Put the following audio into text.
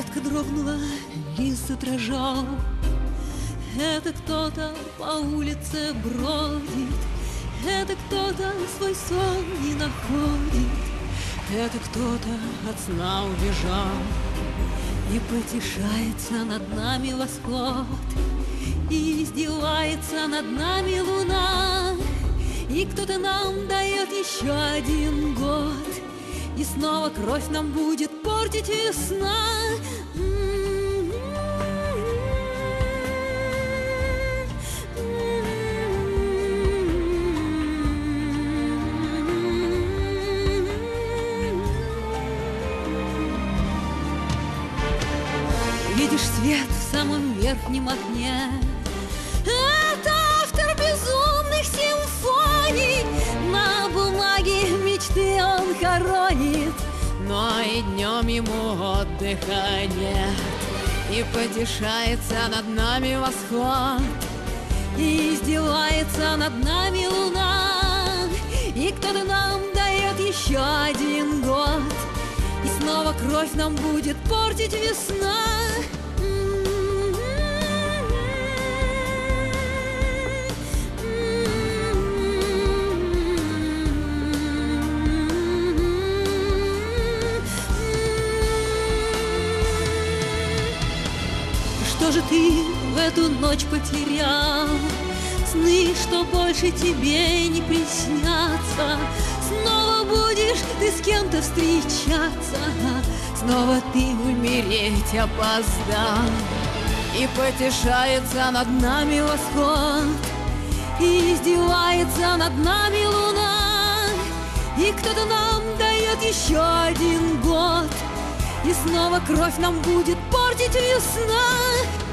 Ветка дрогнула, лист задрожал. Это кто-то по улице бродит, это кто-то свой сон не находит, это кто-то от сна убежал. И потешается над нами восход, и издевается над нами луна. И кто-то нам дает еще один год, и снова кровь нам будет портить весна. Видишь свет в самом верхнем окне? Это автор безумных симфоний. На бумаге мечты он хоронит, но и днем ему отдыха нет. И потешается над нами восход, и издевается над нами луна. И кто-то нам дает еще один год, и снова кровь нам будет портить весна. Что же ты в эту ночь потерял? Сны, что больше тебе не приснятся. Снова будешь ты с кем-то встречаться, снова ты умереть опоздал. И потешается над нами восход, и издевается над нами луна. И кто-то нам дает еще один год, и снова кровь нам будет портить весна.